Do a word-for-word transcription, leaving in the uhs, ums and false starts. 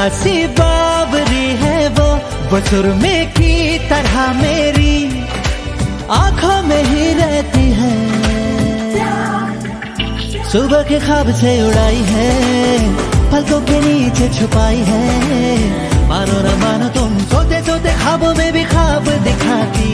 सी बावरी है वो वो सुरमे की तरह मेरी आंखों में ही रहती है। सुबह के ख्वाब से उड़ाई है, पलकों के नीचे छुपाई है। मानो न मानो तुम सोते सोते ख्वाबों में भी ख्वाब दिखाती